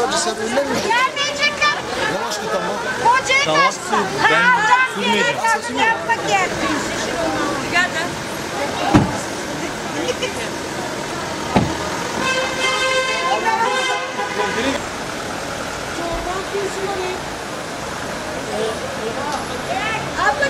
sadece sen önler mi? Yavaş git ama. Tamam, ben sürmeyeceğim. Gel be. Abla.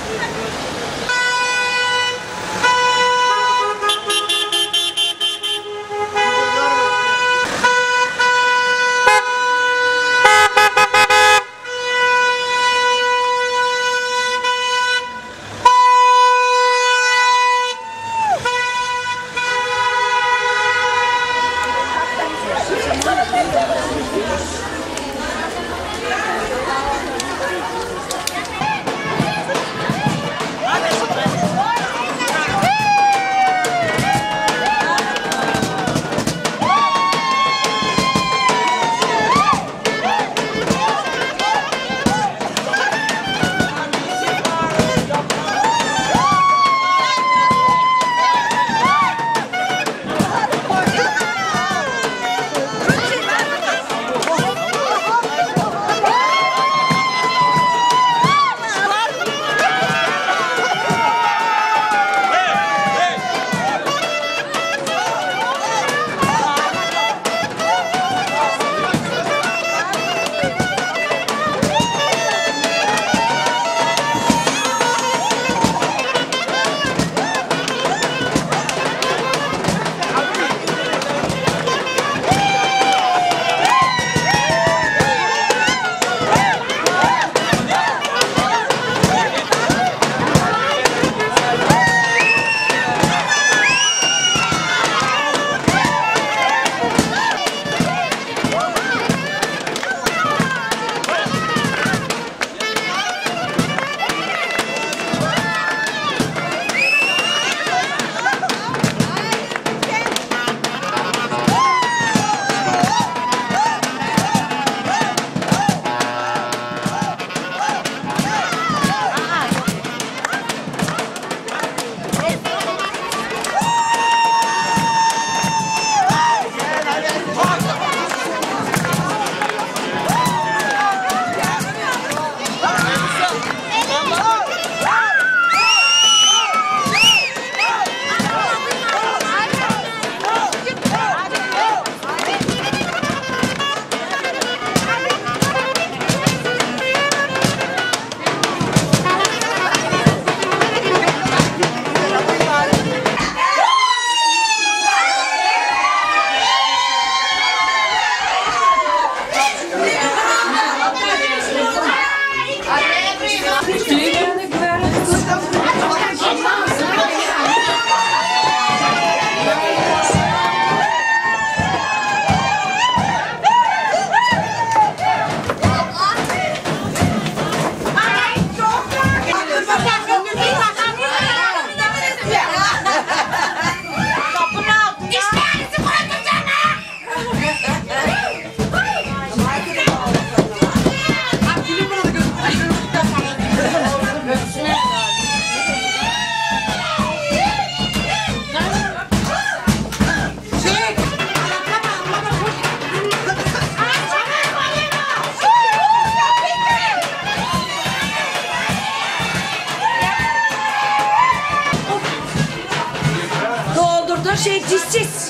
Cizciz.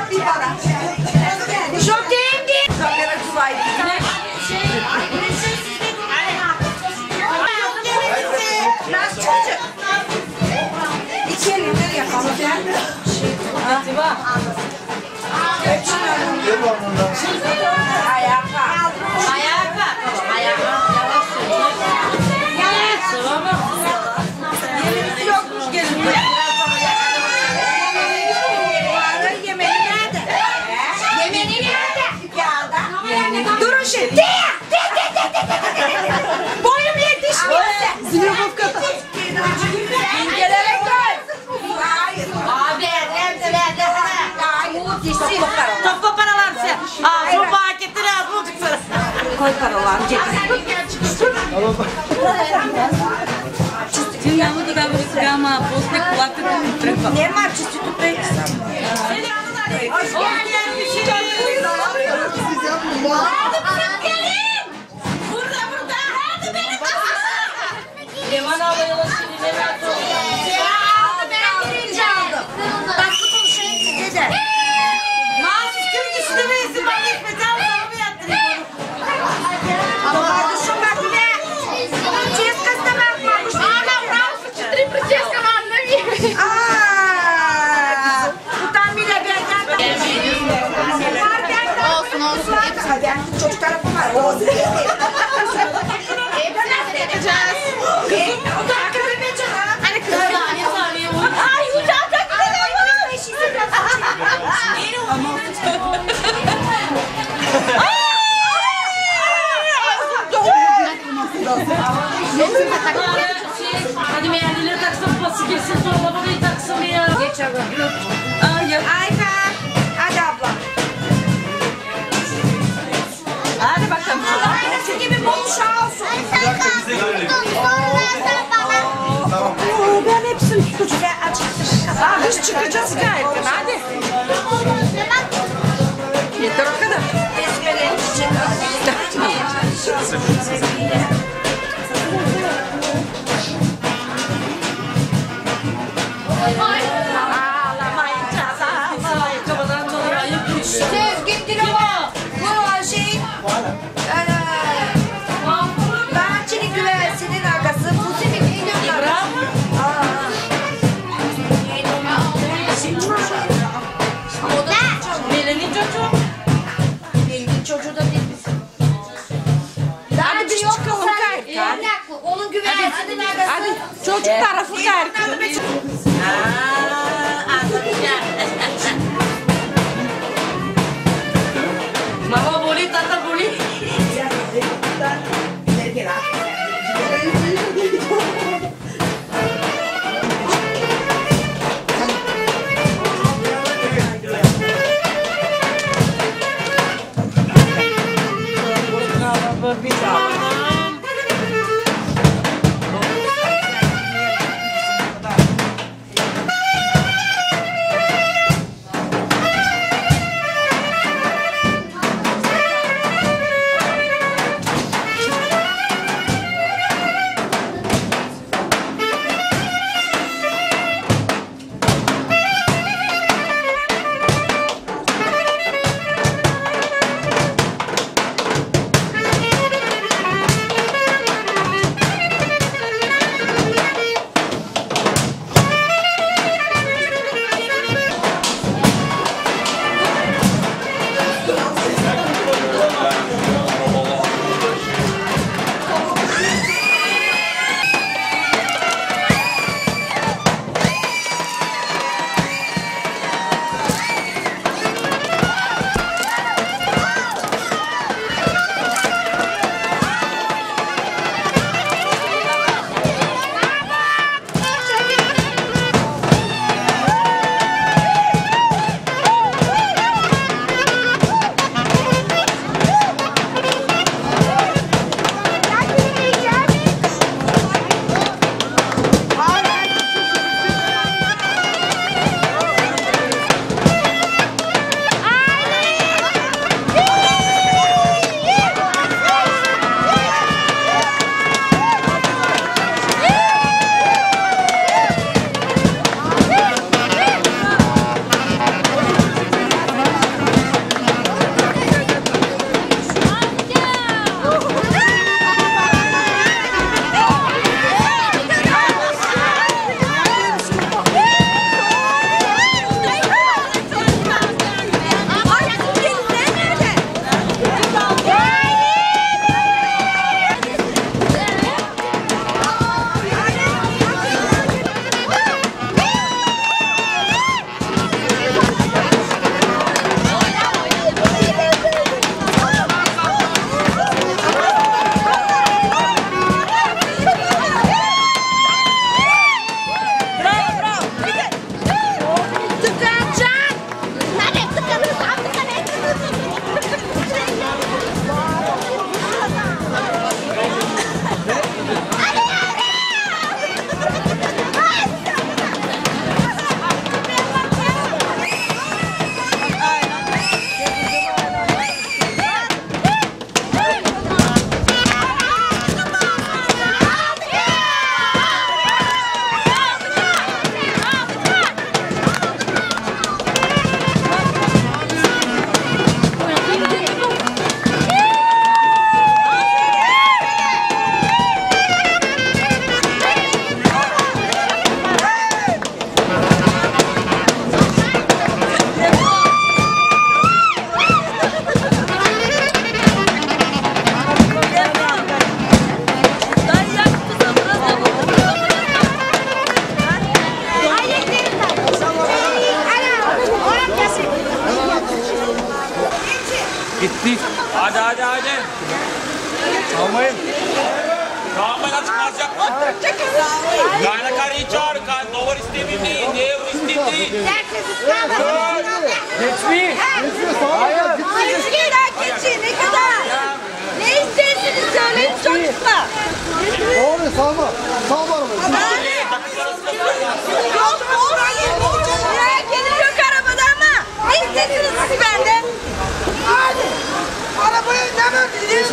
Çok değindi. Nasıl çocuk? İçelim nereye yapalım? Ayağa kalk. Ayağa kalk. Ayağa kalk. Yemeğimiz yokmuş gelin. Durun şimdi. Boyum yetişmiyor. Zilyof kata. İncelere koy. Abi nerede? Topla paralar sen. Bu paketini al. Koy paralar. Няма да дава сега, ама после колата да ми тръгва. Нема, чистито пейте само. Ben çocuk tarafım var. O nasıl yapacağız? O da akıllı canım. Hani kızım. Ay uçağa Hadi meyhaneleri taksın, pası girsin, sonra babayı taksın ya. Geç abla. Ayfer. Hadi abla. Hadi bakalım. Aynası gibi bol şah olsun. Tamam. Ben hepsini tutacağım. Ben açıkçası. Biz çıkacağız gayet. Hadi. Yeter o kadar. Esmerin ağlamayacağız. Ayakkabıdan dolayı ayıp düştü. Gittin ama. Bu şey. Bahçeli güvensinin arkası. Bu senin neyin arkası? Melenin çocuğu. Benim çocuğu da değil misin? Hadi biz çıkalım gayet. Onun güvensinin arkası. Hadi çocuk tarafı gayet. Mama boleh, tata boleh. Gittik. Hadi. Almayın. Kalmayın açık kalacak mı? Kayna karıyı çağır. Dolar istemiyorum değil. Ne euro istemiyorum değil. Geçmeyin. Geçin ne kadar? Ne istersiniz söyleyin çocuklar. Doğru sağma. Sağma arabayı. Yok yok arabada ama ne istersiniz siz benden? Hadi. Arabayı ne verdiniz?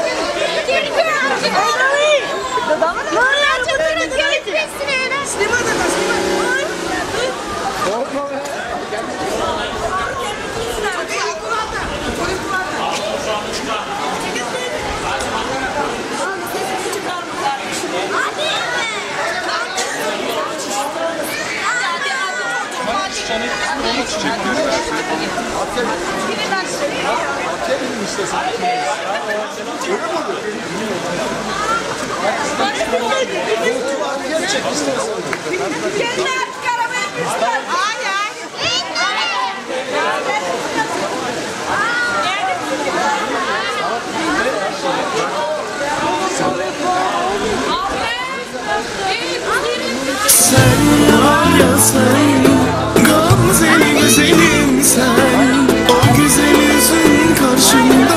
Sen var ya sen, Gamzeli güzelim sen, o güzel yüzün karşımda,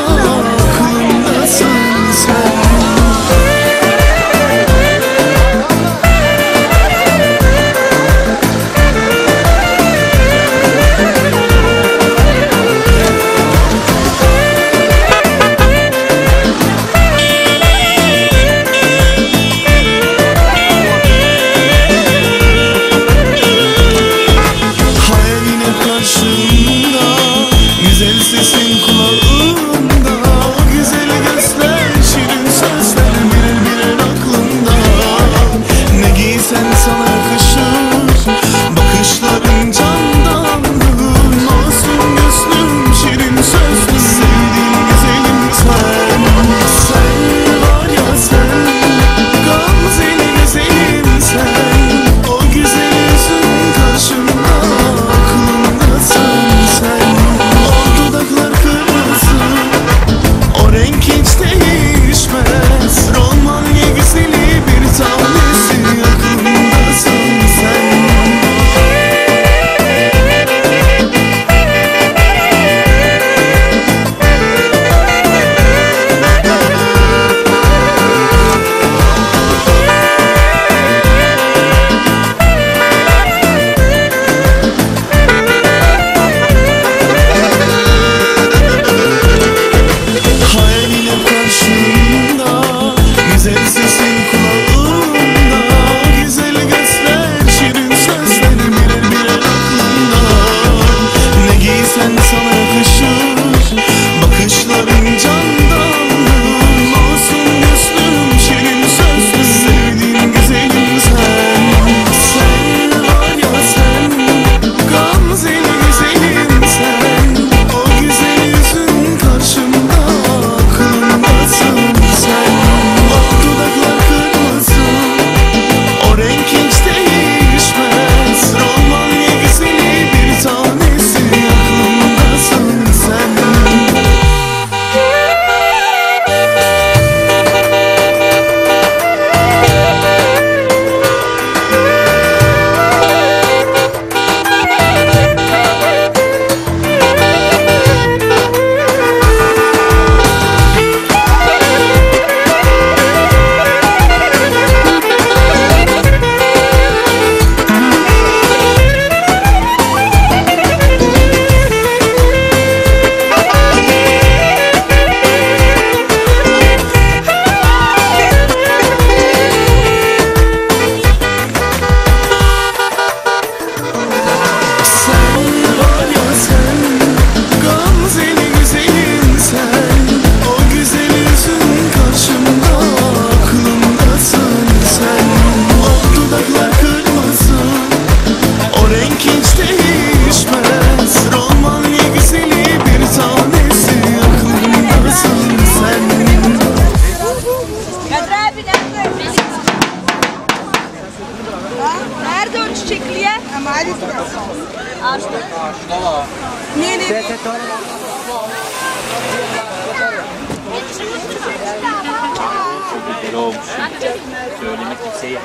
aklımdasın sen. Nerede? elbiseyi.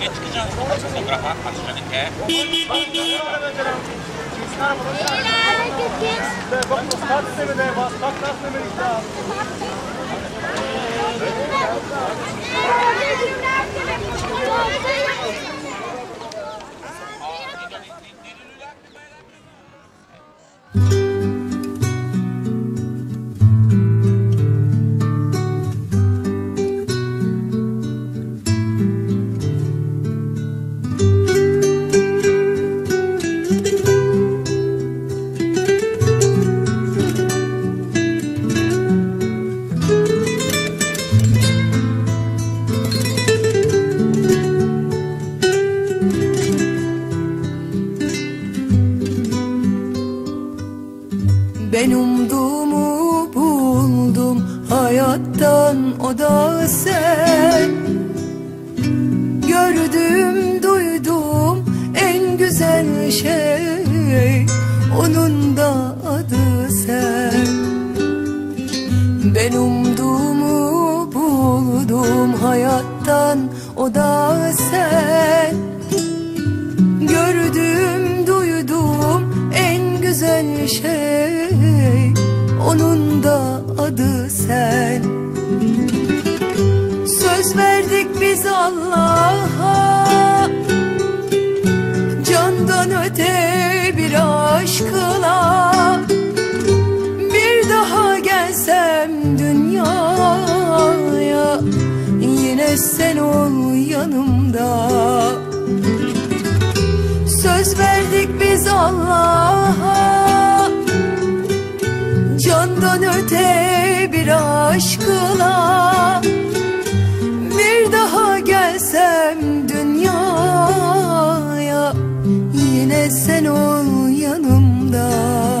Üstüne çıkacaksın. Fotoğrafa atacaksın. Ben umduğumu buldum hayattan, o da sen. Gördüm, duydum en güzel şey, onun da adı sen. Ben umduğumu buldum hayattan, o da sen. Gördüm, duydum en güzel şey, onun da adı sen. Söz verdik biz Allah'a, candan öte bir aşkla. Bir daha gelsem dünyaya, yine sen ol yanımda. Söz verdik biz Allah'a, candan öte bir aşkla. Bir daha gelsem dünyaya, yine sen ol yanımda.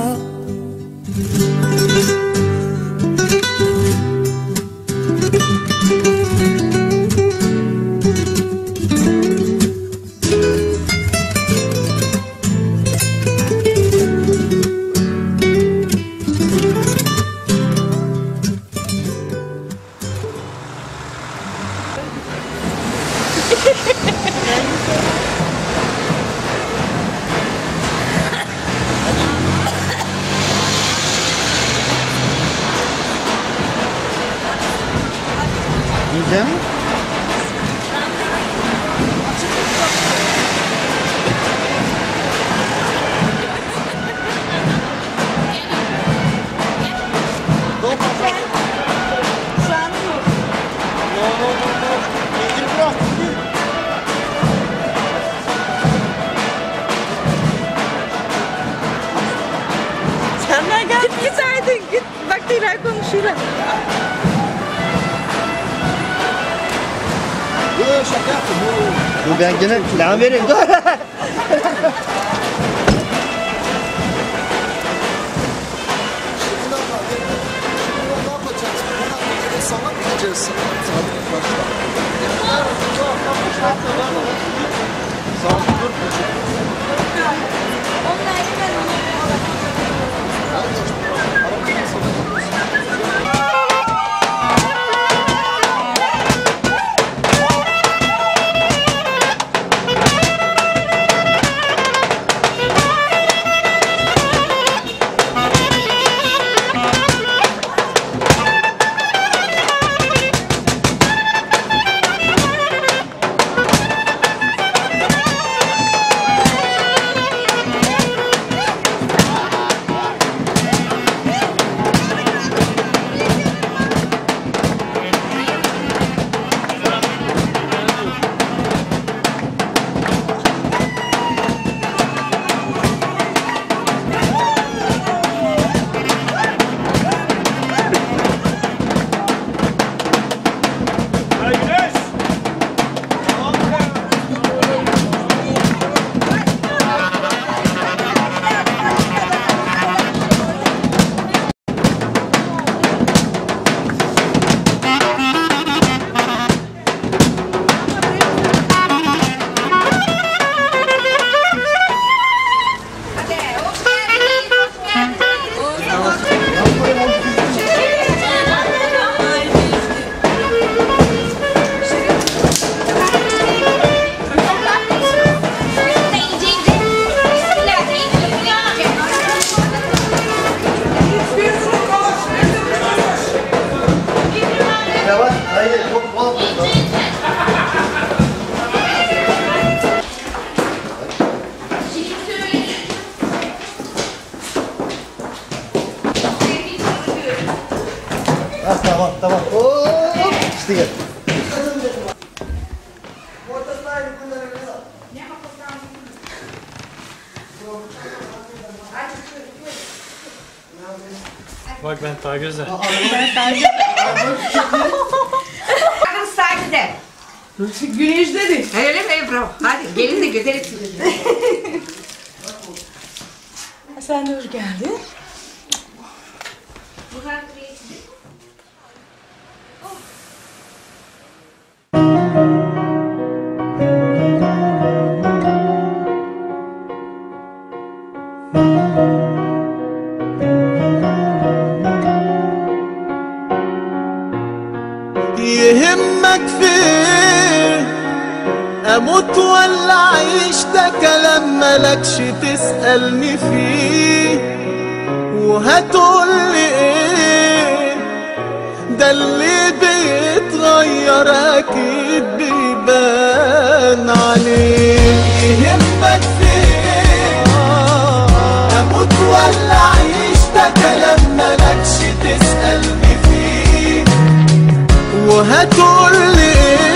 Güzel mi? Sen gel. Git Aydın git. Bak Dilay konuşuyorlar. Şaka yaptım. Dur ben gene plan vereyim. Dur. Sana mı gideceğiz? Tamam. Hop. İşte gel. Bak ben Tagöz'e. Bakın sahnede. Güneş dedi. Öyle mi bravo? Hadi gelin de götürelim. Sen de hoş geldin. يهمك فيه اموت ولا اعيش؟ ده كلام ملكش تسألني فيه. وهتقولي ايه؟ ده اللي بيتغير اكيد بيبان عليه. يهمك فيه اموت ولا اعيش؟ ده كلام ملكش تسألني فيه. وهتقولي ايه؟